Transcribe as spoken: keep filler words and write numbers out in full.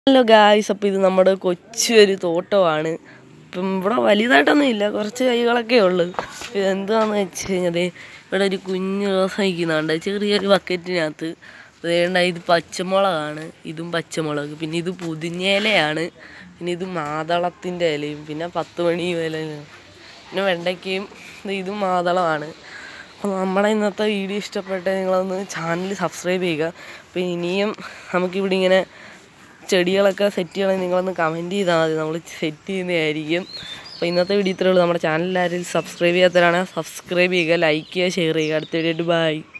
Hello guys, അപ്പോൾ ഇത് നമ്മുടെ കൊച്ചൊരു തോട്ടമാണ്. ഇപ്പം ഇവിടെ വലുതായിട്ടൊന്നുമില്ല, കുറച്ച് കൈകളൊക്കെ ഉള്ളു. ഇതെന്താണെന്ന് വെച്ച് കഴിഞ്ഞാൽ ഇവിടെ ഒരു കുഞ്ഞ് റോസ വയ്ക്കുന്നുണ്ട് ചെറിയൊരു ബക്കറ്റിനകത്ത്. വേണ്ട, ഇത് പച്ചമുളകാണ്, ഇതും പച്ചമുളക്. പിന്നെ ഇത് പുതിനയിലയാണ്, പിന്നെ ഇത് മാതളത്തിൻ്റെ ഇലയും, പിന്നെ പത്ത് മണി ഇലയും, പിന്നെ വെണ്ടയ്ക്കയും. ഇതും മാതളമാണ്. അപ്പോൾ നമ്മുടെ ഇന്നത്തെ വീഡിയോ ഇഷ്ടപ്പെട്ട നിങ്ങളൊന്ന് ചാനൽ സബ്സ്ക്രൈബ് ചെയ്യുക. അപ്പോൾ ഇനിയും നമുക്കിവിടെ ഇങ്ങനെ ചെടികളൊക്കെ സെറ്റ് ചെയ്യണമെങ്കിൽ നിങ്ങളൊന്ന് കമൻറ്റ് ചെയ്താൽ മതി, നമ്മൾ സെറ്റ് ചെയ്യുന്നതായിരിക്കും. അപ്പോൾ ഇന്നത്തെ വീഡിയോ ഇത്രയേ ഉള്ളൂ. നമ്മുടെ ചാനലിൽ ആരെങ്കിലും സബ്സ്ക്രൈബ് ചെയ്യാത്തവരാണെങ്കിൽ സബ്സ്ക്രൈബ് ചെയ്യുക, ലൈക്ക് ചെയ്യുക, ഷെയർ ചെയ്യുക. അടുത്ത വീഡിയോ ബൈ.